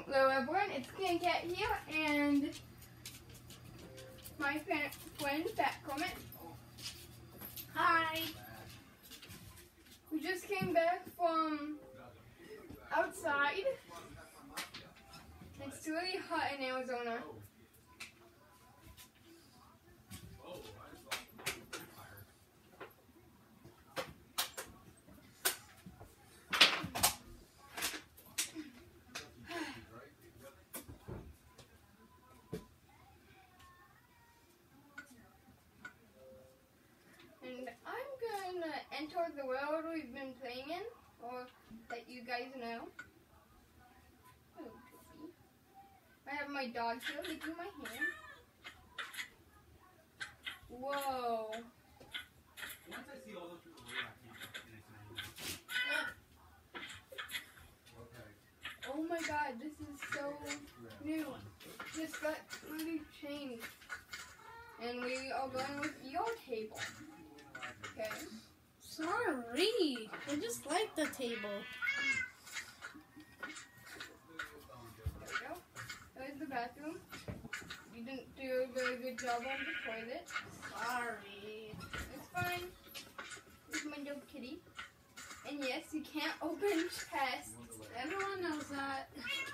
Hello everyone, it's King Cat here and my friend Fat Comet. Hi! We just came back from outside. It's really hot in Arizona. And I'm gonna enter the world we've been playing in, or that you guys know. Hello, Toby. I have my dog here licking my hand. Whoa. Once I see all those people leave, I can't. Oh my god, this is so new. Just got really changed. And we are going with your table. Okay. Sorry, I just like the table. There we go. There's the bathroom. You didn't do a very good job on the toilet. Sorry. It's fine. This is my little kitty. And yes, you can't open chests. Everyone knows that.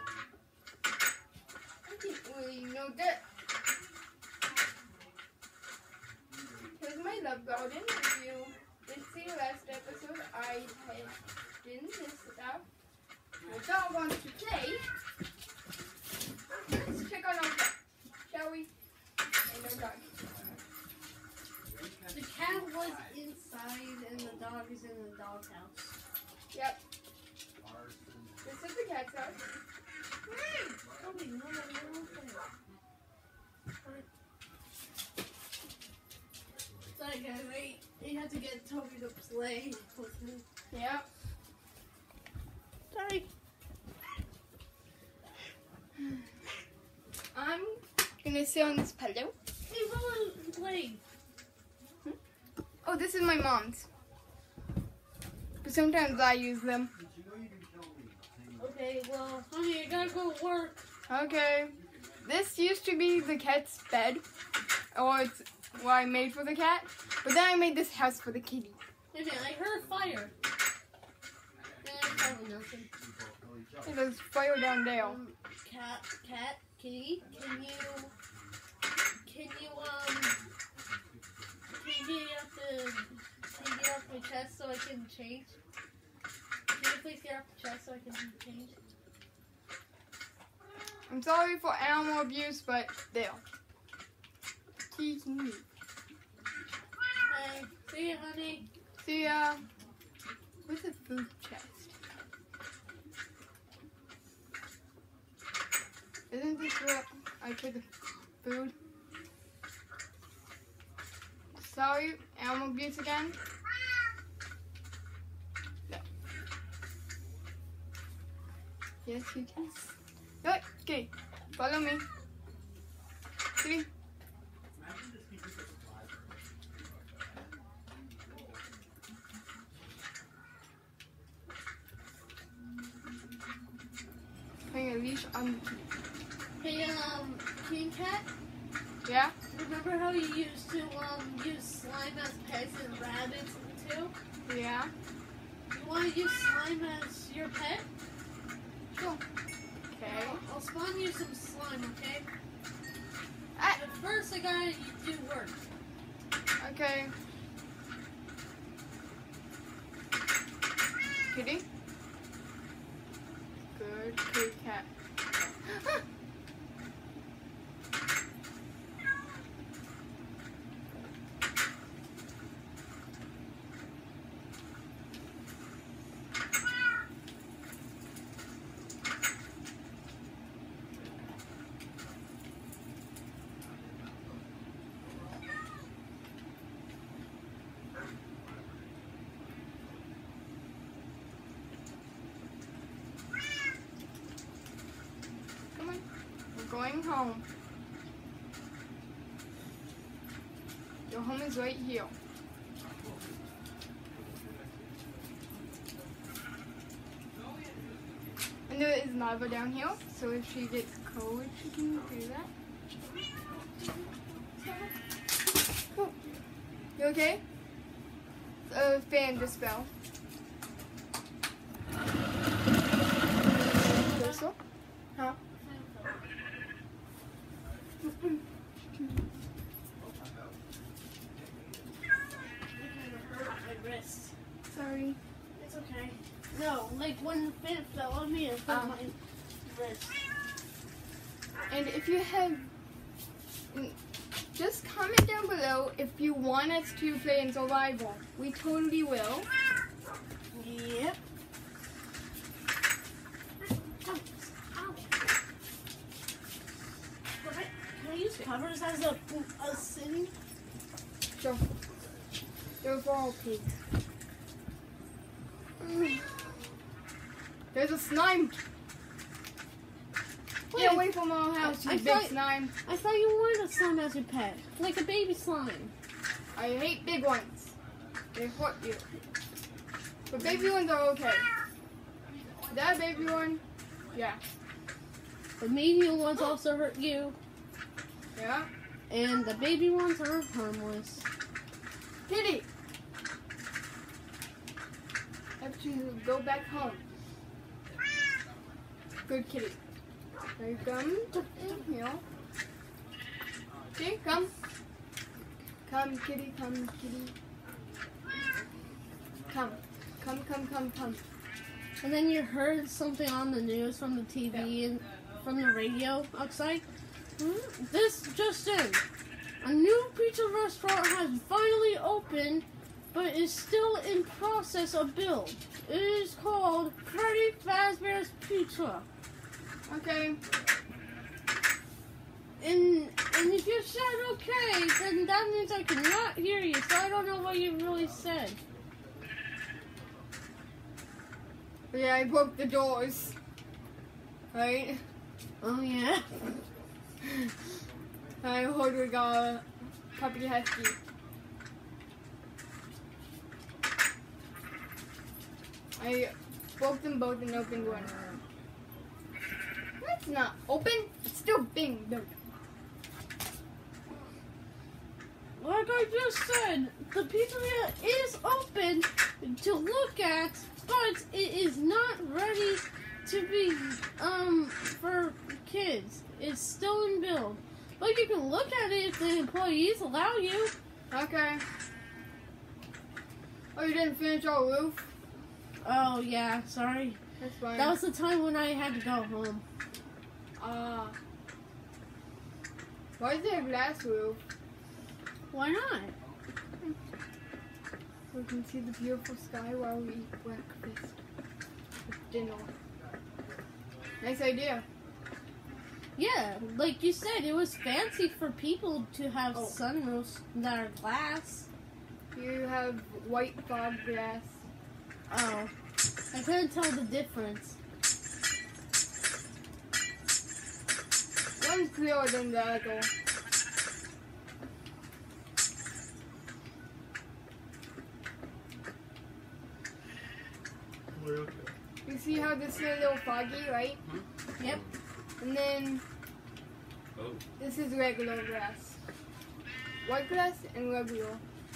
I didn't really know that. Here's my love garden. If you didn't see the last episode, I had been this out. My dog wants to play. Let's check on our cat, shall we? And our dog. The cat was inside and the dog is in the doghouse. Yep. This is the cat's house. Toby, no, Sorry guys, I had to get Toby to play with me. Yep. Sorry. I'm gonna sit on this pillow. Hey, what play? Oh, this is my mom's. But sometimes I use them. Okay, well, honey, I gotta go to work. Okay. This used to be the cat's bed. Or it's what I made for the cat. But then I made this house for the kitty. Wait a minute, I heard fire. Probably nothing. Hey, there's fire down there. Cat, kitty, can you get off my chest so I can change? Can you please get off the chest so I can change? I'm sorry for animal abuse, but there. Tease me. Hey, see ya, honey. See ya. Where's the food chest? Isn't this where I put the food? Sorry, animal abuse again. No. Yes, you can. Okay, follow me. 3. Putting a leash on the kitty. Hey, King Cat, Yeah? remember how you used to use slime as pets and rabbits too? Yeah? You want to use slime as your pet? Cool. Okay. I'll spawn you some slime, okay? Ah, But first, I gotta do work. okay. Kitty? Good cat. Come on. We're going home. Your home is right here. And there is lava down here, so if she gets cold, she can do that. Oh. You okay? Fan just fell. Crystal? Huh? My wrist. Sorry. It's okay. No, like when the fan fell on me, it hurt my wrist. And if you have, just comment down below if you want us to play in survival. We totally will. Yep. Ow. Can I use covers as a sitting? Sure. They're for all pigs. There's a slime. Get away from our house, you big slime. I thought you wanted a slime as your pet, like a baby slime. I hate big ones. They hurt you. But baby ones are okay. That baby one, yeah. The medium ones also hurt you, Yeah. and the baby ones are harmless. Kitty! Have to go back home. Good kitty. There you come. In here. Okay, come. Come, kitty, come, kitty. Come. Come. And then you heard something on the news from the TV and from the radio outside. This just in. A new pizza restaurant has finally opened, but is still in process of build. It is called Freddy Fazbear's Pizza. Okay. And if you said okay, then that means I cannot hear you, so I don't know what you really said. Yeah, I broke the doors. Right? Oh yeah? I heard we got a puppy husky. I broke them both and opened one. That's not open. It's still being built. Like I just said, the pizzeria is open to look at, but it is not ready to be for kids. It's still in build. But you can look at it if the employees allow you. Okay. Oh, you didn't finish our roof? Oh yeah, sorry. That's fine. That was the time when I had to go home. Why is there a glass roof? Why not? So we can see the beautiful sky while we eat breakfast with dinner. Nice idea. Yeah, like you said, it was fancy for people to have sunroofs that are glass. You have white fog glass. Oh, I couldn't tell the difference. One's clearer than the other. You see how this is a little foggy, right? Yep. And then this is regular grass. White grass and regular.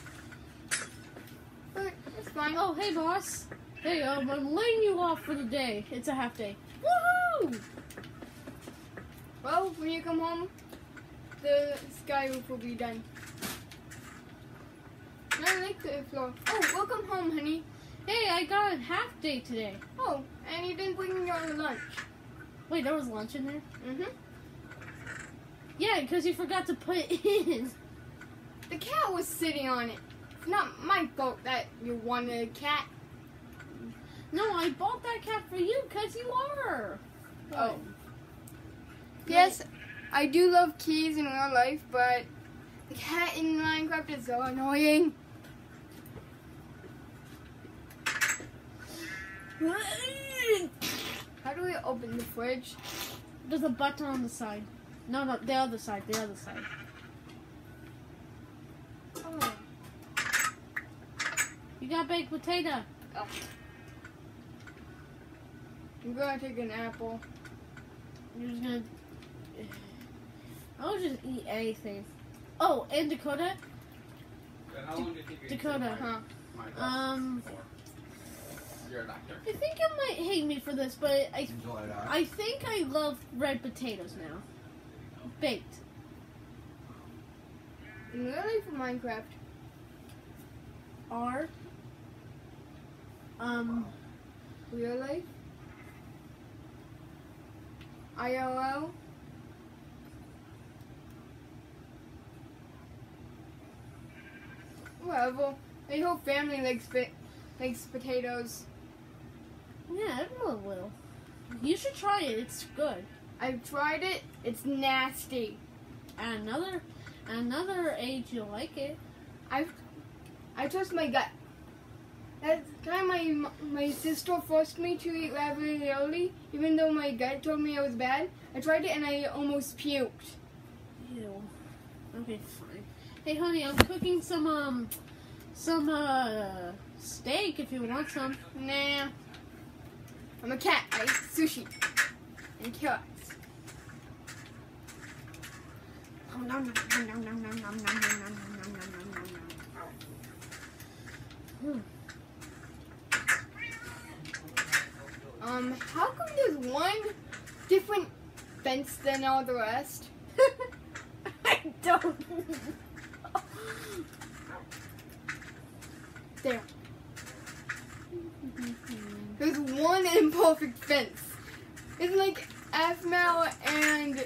But it's fine. Oh, hey boss. Hey, I'm laying you off for the day. It's a half day. Woohoo! Well, when you come home, the sky roof will be done. I like the floor. Oh, welcome home, honey. Hey, I got a half day today. Oh, and you didn't bring your lunch. Wait, there was lunch in there? Mm-hmm. Yeah, because you forgot to put it in. The cat was sitting on it. It's not my fault that you wanted a cat. No, I bought that cat for you because you are. Oh. Yes, I do love keys in real life, but the cat in Minecraft is so annoying. How do we open the fridge? There's a button on the side. No, the other side, the other side. Oh. You got baked potato. Oh. I'm gonna take an apple. You're just gonna. I'll just eat anything. Oh, and Dakota. How long did it take you to Dakota, eat Huh? my glasses? 4. You're a doctor. I think you might hate me for this, but Until I die. I think I love red potatoes now. Baked. Really for Minecraft. Are Real life. IRL. Whatever. My whole family likes potatoes. yeah, everyone will. You should try it. It's good. I've tried it. It's nasty. At another age, you'll like it. I trust my gut. That time my sister forced me to eat ravioli, even though my gut told me it was bad. I tried it and I almost puked. Ew. Okay, fine. Hey, honey, I'm cooking some steak if you want some. Nah. I'm a cat. I eat sushi and carrots. How come there's one different fence than all the rest? I don't. There. There's one imperfect fence. It's like Aphmau and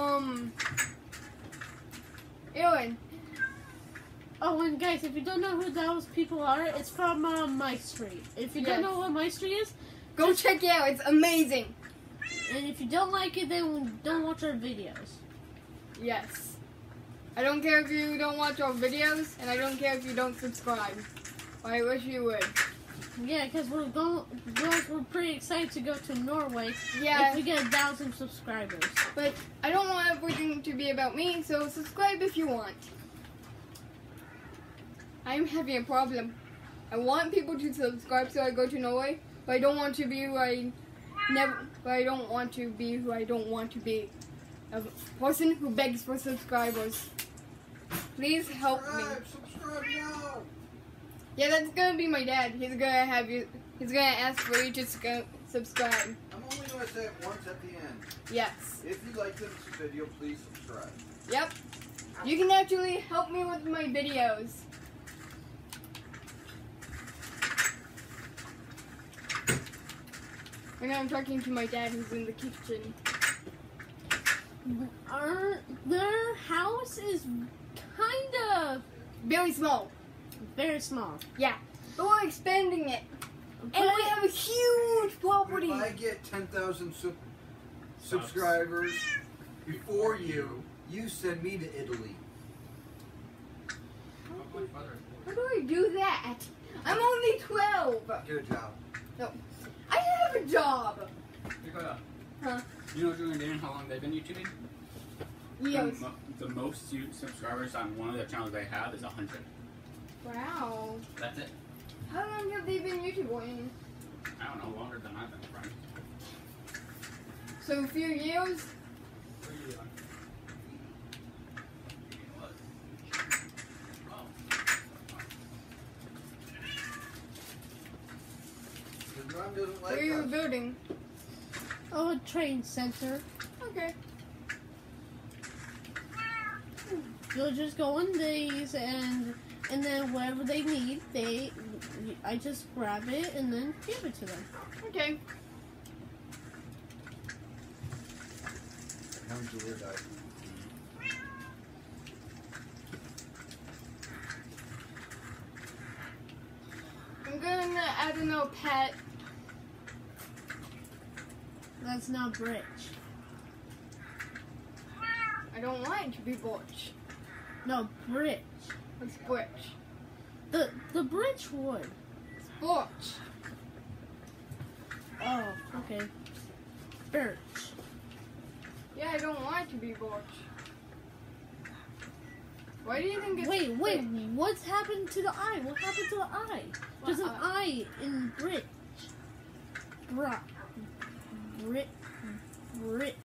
Aaron. Oh, and guys, if you don't know who those people are, it's from My Street. If you don't Yes. know what My Street is, Go check it out. It's amazing. and if you don't like it, then don't watch our videos. Yes. I don't care if you don't watch our videos, and I don't care if you don't subscribe. I wish you would. Yeah, because we're pretty excited to go to Norway Yeah, if we get 1,000 subscribers. but I don't want everything to be about me, so subscribe if you want. I'm having a problem. I want people to subscribe so I go to Norway, but I don't want to be who I don't want to be who I don't want to be. A person who begs for subscribers. Please help me. Subscribe now. Yeah, that's gonna be my dad. He's gonna ask for you to subscribe. I'm only going to say it once at the end. Yes. If you like this video, please subscribe. Yep. You can actually help me with my videos. Right now I'm talking to my dad who's in the kitchen. Their house is kind of Very small. very small. Yeah. But we're expanding it. And But- we have a huge property. If I get 10,000 subscribers before you, you send me to Italy. How much butter is How do I do that? I'm only 12. Get a job. I have a job. Dakota, Huh? you know Julie and Dan, how long they've been YouTubing? Yes. The most subscribers on one of their channels they have is 100. Wow. That's it. How long have they been YouTubing? I don't know, longer than I've been friends. So a few years? What are you doing? What? Oh. His mom doesn't What are like you us. building? Oh, a train center. Okay. You'll just go on these and then whatever they need, I just grab it and then give it to them. Okay. How Julia died. I'm gonna add another pet. That's not Britch. I don't want it to be Butch. No, Britch. It's Butch. The Britch would. It's Butch. Oh, okay. Birch. Yeah, I don't want it to be Butch. Why do you think it's Wait, what's happened to the eye? What happened to the eye? There's an What eye in Britch. Brit